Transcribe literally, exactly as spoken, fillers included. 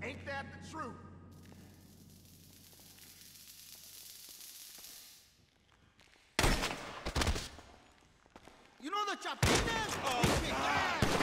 Ain't that the truth? You know the Chapitas? Oh, God.